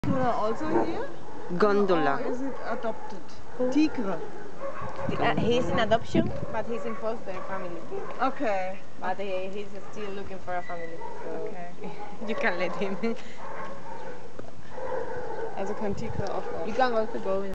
Also here? Gondola. Or is it adopted? Tigre. He's in adoption, but he's in foster family. Okay. But he's still looking for a family. So Okay. you can let him. Also kein Tigre auch. You can also go in